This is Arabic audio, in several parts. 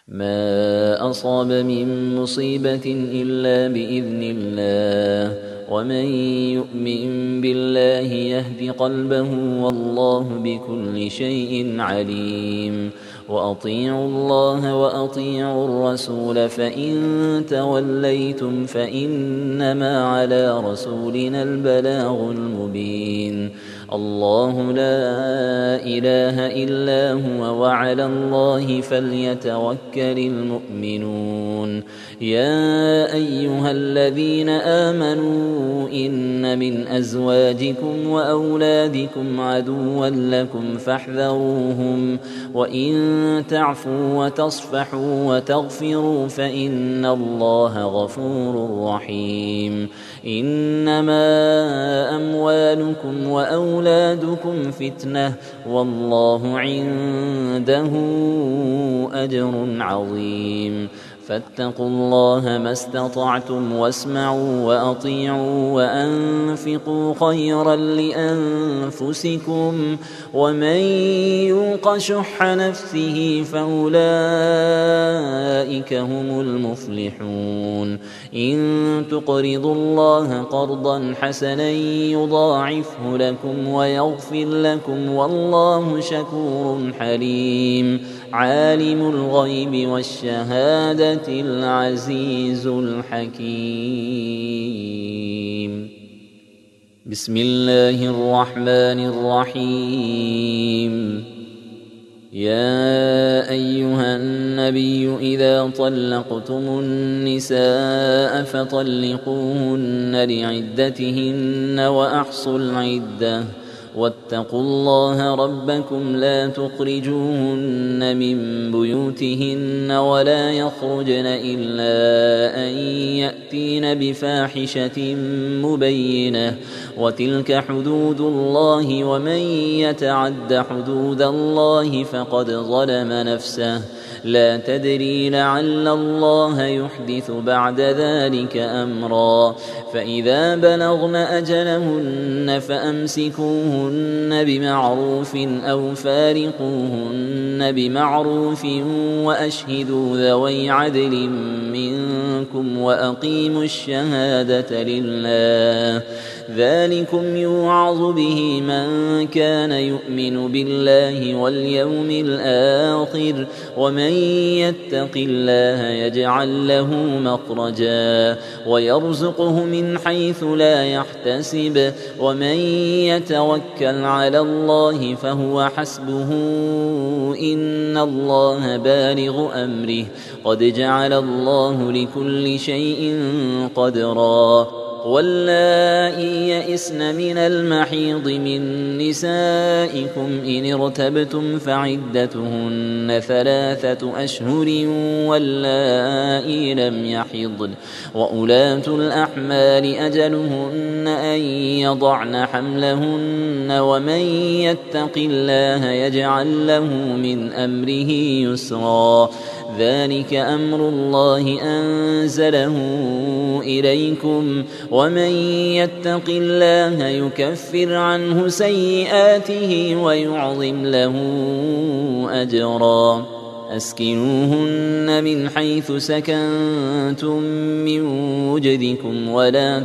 ما أصاب من مصيبة إلا بإذن الله، ومن يؤمن بالله يهد قلبه، والله بكل شيء عليم. وأطيعوا الله وأطيعوا الرسول، فإن توليتم فإنما على رسولنا البلاغ المبين. الله لا إله إلا هو، وعلى الله فليتوكل المؤمنون. يا أيها الذين آمنوا إن من أزواجكم وأولادكم عدوا لكم فاحذروهم، وإن تعفوا وتصفحوا وتغفروا فإن الله غفور رحيم. إنما أموالكم وأولادكم فتنة، والله عنده أجر عظيم. فاتقوا الله ما استطعتم، واسمعوا وأطيعوا وأنفقوا خيرا لأنفسكم، ومن يوق شح نفسه فأولئك هم المفلحون. إن تقرضوا الله قرضا حسنا يضاعفه لكم ويغفر لكم، والله شكور حليم. عالم الغيب والشهادة العزيز الحكيم. بسم الله الرحمن الرحيم. يا أيها النبي إذا طلقتم النساء فطلقوهن لعدتهن وأحصوا العدة، واتقوا الله ربكم لا تخرجوهن من بيوتهن ولا يخرجن إلا أن يأتين بفاحشة مبينة، وتلك حدود الله، ومن يتعد حدود الله فقد ظلم نفسه. لا تدري لعل الله يحدث بعد ذلك أمرا. فإذا بلغن أجلهن فأمسكوهن بمعروف أو فارقوهن بمعروف، وأشهدوا ذوي عدل منكم وأقيموا الشهادة لله. ذلكم يوعظ به من كان يؤمن بالله واليوم الآخر، ومن يتق الله يجعل له مخرجا ويرزقه من حيث لا يحتسب، ومن يتوكل على الله فهو حسبه، إن الله بالغ أمره، قد جعل الله لكل شيء قدرا. واللائي يئسن من المحيض من نسائكم إن ارتبتم فعدتهن 3 أشهر، واللائي لم يحضن، وأولاة الأحمال أجلهن أن يضعن حملهن، ومن يتق الله يجعل له من أمره يسرا. ذلك أمر الله أنزله إليكم، ومن يتق الله يكفر عنه سيئاته ويعظم له أجرا. أسكنوهن من حيث سكنتم من وجدكم، ولا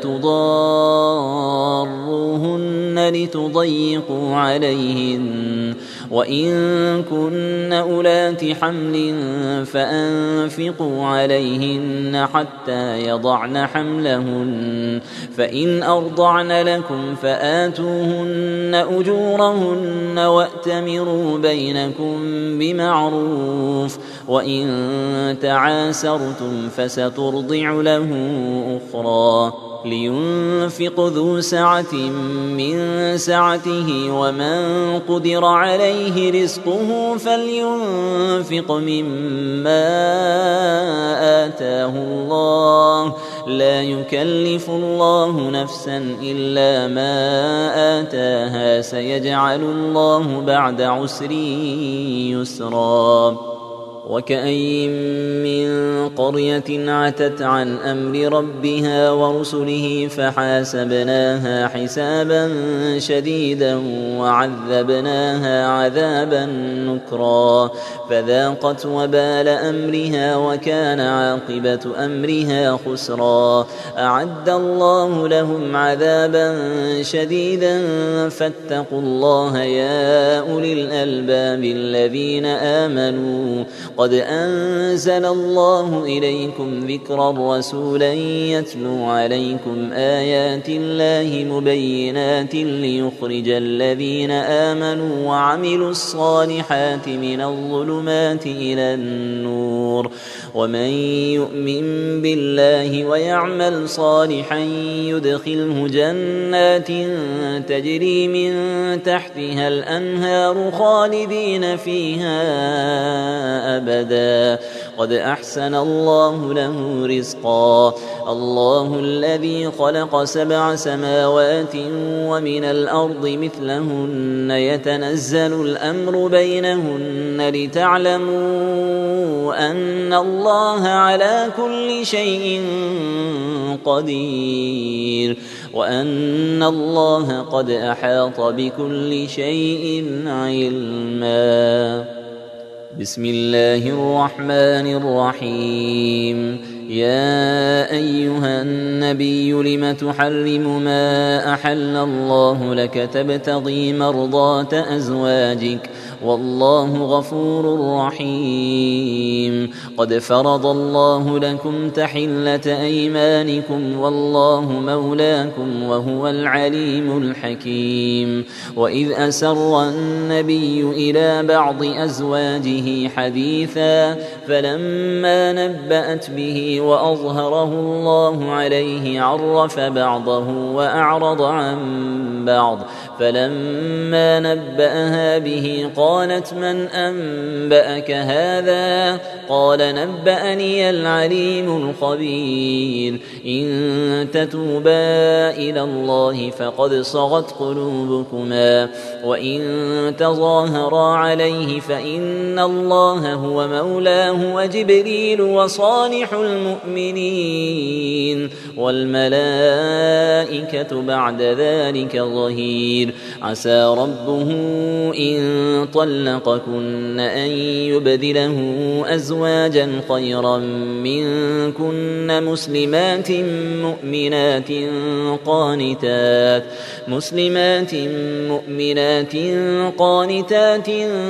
تضاروهن لتضيقوا عليهن، وإن كن أولات حمل فأنفقوا عليهن حتى يضعن حملهن، فإن أرضعن لكم فآتوهن أجورهن، وأتمروا بينكم بمعروف، وإن تعاسرتم فسترضع له أخرى. لينفق ذو سعة من سعته، ومن قدر عليه رزقه فلينفق مما آتاه الله، لا يكلف الله نفسا إلا ما آتاها، سيجعل الله بعد عسر يسرا. وكأين من قرية عتت عن أمر ربها ورسله فحاسبناها حسابا شديدا وعذبناها عذابا نكرا فذاقت وبال أمرها وكان عاقبة أمرها خسرا أعد الله لهم عذابا شديدا فاتقوا الله يا أولي الألباب الذين آمنوا قد أنزل الله إليكم ذكرا رسولا يتلو عليكم آيات الله مبينات ليخرج الذين آمنوا وعملوا الصالحات من الظلمات إلى النور ومن يؤمن بالله ويعمل صالحا يدخله جنات تجري من تحتها الأنهار خالدين فيها أبدا قد أحسن الله له رزقا الله الذي خلق 7 سماوات ومن الأرض مثلهن يتنزل الأمر بينهن لتعلموا أن الله على كل شيء قدير وأن الله قد أحاط بكل شيء علما بسم الله الرحمن الرحيم يا أيها النبي لم تحرم ما أحل الله لك تبتغي مرضات أزواجك والله غفور رحيم قد فرض الله لكم تحلة أيمانكم والله مولاكم وهو العليم الحكيم وإذ أسر النبي إلى بعض أزواجه حديثا فلما نبأت به وأظهره الله عليه عرف بعضه وأعرض عن بعض فلما نبأها به قالت من أنبأك هذا قال نبأني العليم الخبير إن تتوبا إلى الله فقد صغت قلوبكما وإن تظاهرا عليه فإن الله هو مولاه وجبريل وصالح المؤمنين والملائكة بعد ذلك ظهير عسى ربه إن طلقكن أن يبدله أزواجا خيرا منكن مسلمات مؤمنات قانتات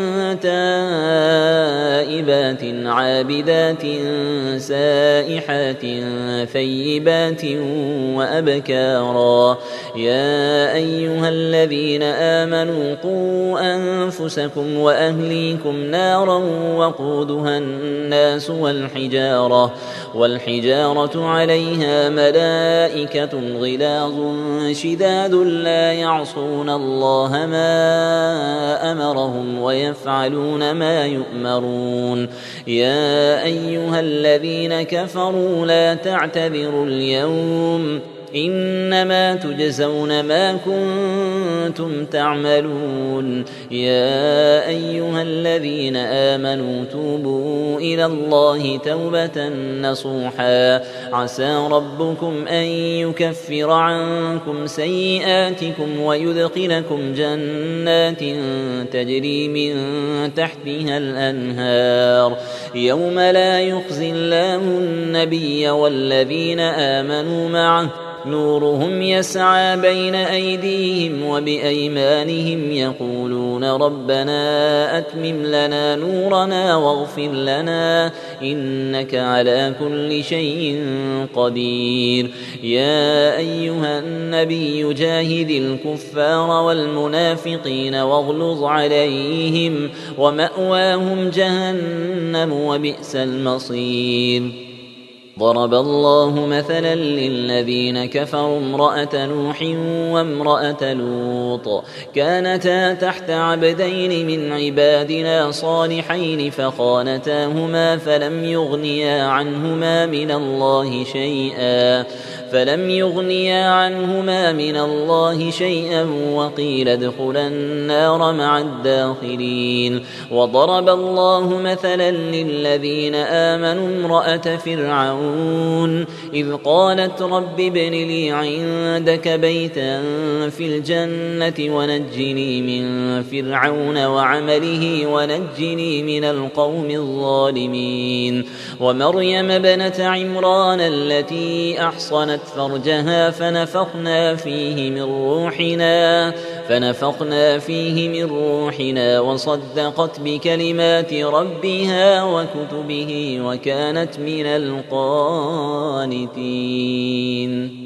تائبات عابدات سائحات ثيبات وأبكارا يا أيها الذين آمنوا قوا أنفسكم وأهليكم نارا وقودها الناس والحجارة عليها ملائكة غلاظ شداد لا يعصون الله ما أمرهم ويفعلون ما يؤمرون يا أيها الذين كفروا لا تعتذروا اليوم إنما تجزون ما كنتم تعملون يا أيها الذين آمنوا توبوا إلى الله توبة نصوحا عسى ربكم أن يكفر عنكم سيئاتكم ويدخلكم جنات تجري من تحتها الأنهار يوم لا يخزي الله النبي والذين آمنوا معه نورهم يسعى بين أيديهم وبأيمانهم يقولون ربنا أتمم لنا نورنا واغفر لنا إنك على كل شيء قدير يا أيها النبي جاهد الكفار والمنافقين واغلظ عليهم ومأواهم جهنم وبئس المصير ضرب الله مثلا للذين كفروا امرأة نوح وامرأة لوط كانتا تحت عبدين من عبادنا صالحين فخانتاهما فلم يغنيا عنهما من الله شيئا فلم يغنيا عنهما من الله شيئا وقيل ادخلا النار مع الداخلين. وضرب الله مثلا للذين آمنوا امرأة فرعون إذ قالت رب ابن لي عندك بيتا في الجنة ونجني من فرعون وعمله ونجني من القوم الظالمين. ومريم ابنة عمران التي أحصنت فرجها فنفخنا فيه من روحنا وصدقت بكلمات ربها وكتبه وكانت من القانتين.